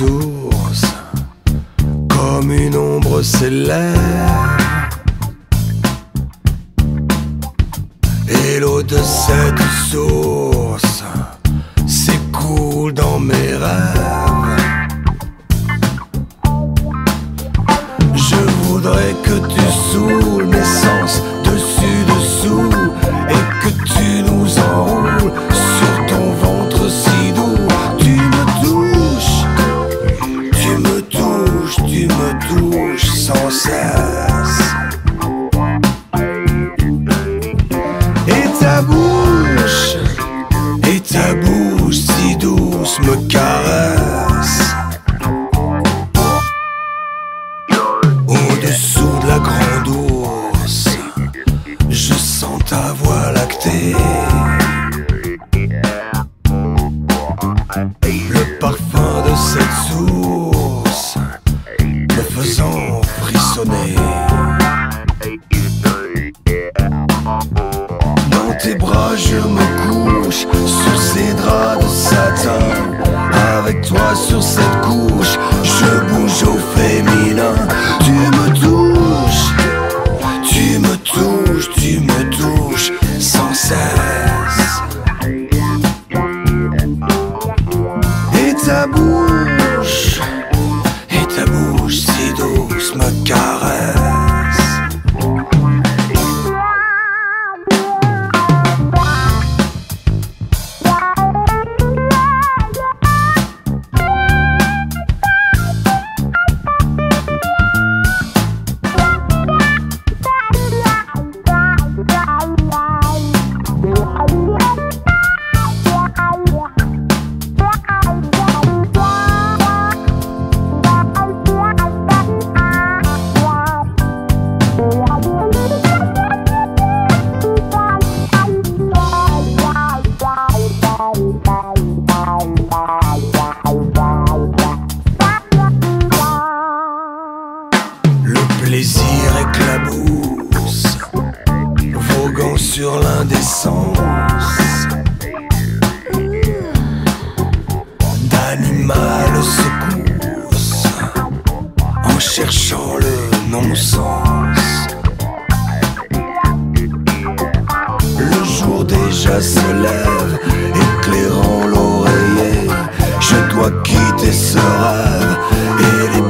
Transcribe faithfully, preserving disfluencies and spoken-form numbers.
source, comme une ombre s'élève, et l'eau de cette source s'écoule dans mes rêves. Je voudrais que tu saoules mes sens dessus dessous, et que tu nous enroules sur ton ventre si doux. Tu me touches, tu me touches, tu me touches sans cesse. Et ta bouche, et ta bouche si douce me caresse. Au-dessous de la grande ours, je sens ta voix lactée, le parfum de cette source me faisant frissonner. Dans tes bras je me couche sur ces draps de satin. Avec toi sur cette couche, je bouge au féminin. Tu me touches, tu me touches, tu me touches sans cesse. Et ta bouche, et ta bouche si douce me caresse. Le plaisir éclabousse, voguant sur l'indécence d'animal secousse, en cherchant le non-sens. Le jour déjà se lève, éclairant l'oreiller. Je dois quitter ce rêve et les